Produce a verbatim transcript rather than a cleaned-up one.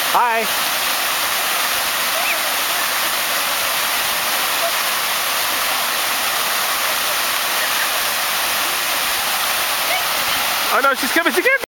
Hi. Oh no, she's coming to get me.